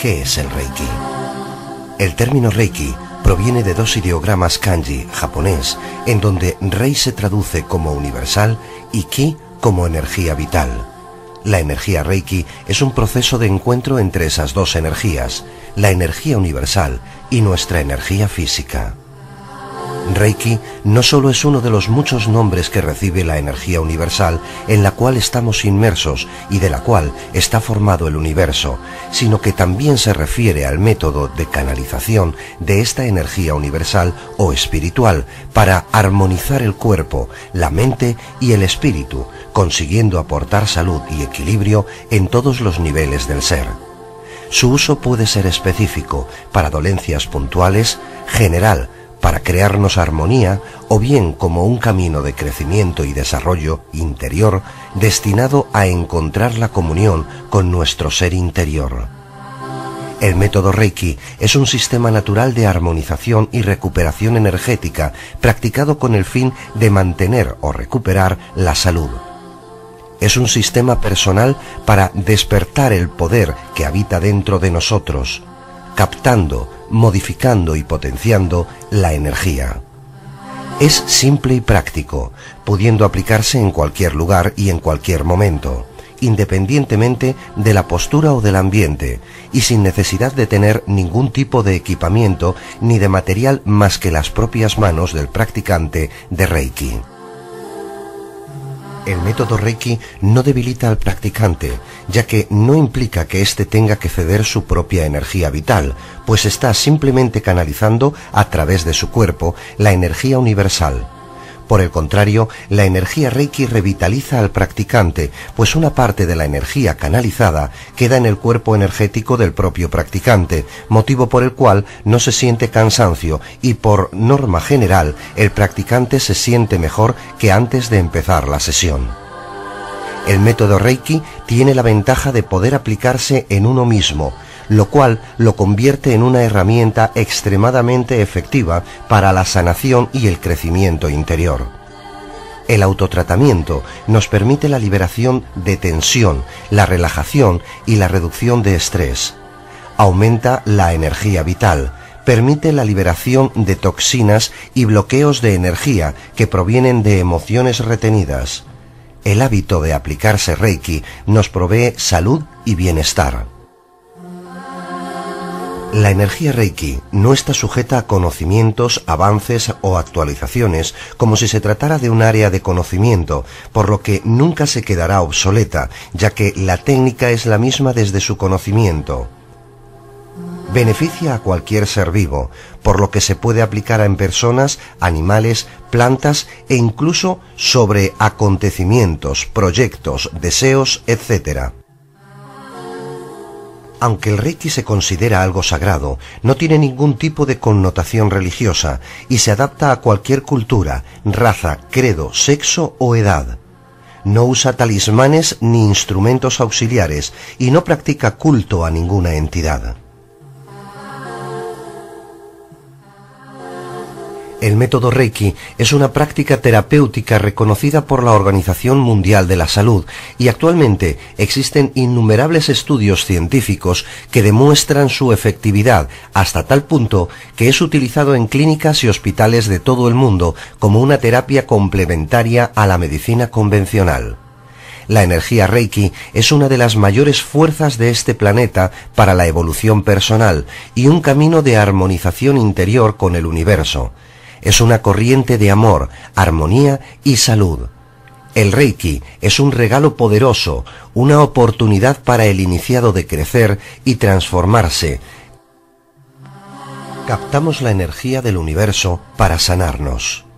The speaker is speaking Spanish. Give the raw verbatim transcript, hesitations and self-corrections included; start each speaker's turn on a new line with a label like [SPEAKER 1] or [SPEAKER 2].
[SPEAKER 1] ¿Qué es el Reiki? El término Reiki proviene de dos ideogramas kanji japonés, en donde Rei se traduce como universal y Ki como energía vital. La energía Reiki es un proceso de encuentro entre esas dos energías, la energía universal y nuestra energía física. Reiki no solo es uno de los muchos nombres que recibe la energía universal en la cual estamos inmersos y de la cual está formado el universo, sino que también se refiere al método de canalización de esta energía universal o espiritual para armonizar el cuerpo, la mente y el espíritu, consiguiendo aportar salud y equilibrio en todos los niveles del ser. Su uso puede ser específico, para dolencias puntuales, general, para crearnos armonía, o bien como un camino de crecimiento y desarrollo interior destinado a encontrar la comunión con nuestro ser interior. El método Reiki es un sistema natural de armonización y recuperación energética practicado con el fin de mantener o recuperar la salud. Es un sistema personal para despertar el poder que habita dentro de nosotros, captando, modificando y potenciando la energía. Es simple y práctico, pudiendo aplicarse en cualquier lugar y en cualquier momento, independientemente de la postura o del ambiente, y sin necesidad de tener ningún tipo de equipamiento ni de material más que las propias manos del practicante de Reiki. El método Reiki no debilita al practicante, ya que no implica que éste tenga que ceder su propia energía vital, pues está simplemente canalizando a través de su cuerpo la energía universal. Por el contrario, la energía Reiki revitaliza al practicante, pues una parte de la energía canalizada queda en el cuerpo energético del propio practicante, motivo por el cual no se siente cansancio y, por norma general, el practicante se siente mejor que antes de empezar la sesión. El método Reiki tiene la ventaja de poder aplicarse en uno mismo, lo cual lo convierte en una herramienta extremadamente efectiva para la sanación y el crecimiento interior. El autotratamiento nos permite la liberación de tensión, la relajación y la reducción de estrés. Aumenta la energía vital, permite la liberación de toxinas y bloqueos de energía que provienen de emociones retenidas. El hábito de aplicarse Reiki nos provee salud y bienestar. La energía Reiki no está sujeta a conocimientos, avances o actualizaciones como si se tratara de un área de conocimiento, por lo que nunca se quedará obsoleta, ya que la técnica es la misma desde su conocimiento. Beneficia a cualquier ser vivo, por lo que se puede aplicar en personas, animales, plantas e incluso sobre acontecimientos, proyectos, deseos, etcétera. Aunque el Reiki se considera algo sagrado, no tiene ningún tipo de connotación religiosa y se adapta a cualquier cultura, raza, credo, sexo o edad. No usa talismanes ni instrumentos auxiliares y no practica culto a ninguna entidad. El método Reiki es una práctica terapéutica reconocida por la Organización Mundial de la Salud y actualmente existen innumerables estudios científicos que demuestran su efectividad hasta tal punto que es utilizado en clínicas y hospitales de todo el mundo como una terapia complementaria a la medicina convencional. La energía Reiki es una de las mayores fuerzas de este planeta para la evolución personal y un camino de armonización interior con el universo. Es una corriente de amor, armonía y salud. El Reiki es un regalo poderoso, una oportunidad para el iniciado de crecer y transformarse. Captamos la energía del universo para sanarnos.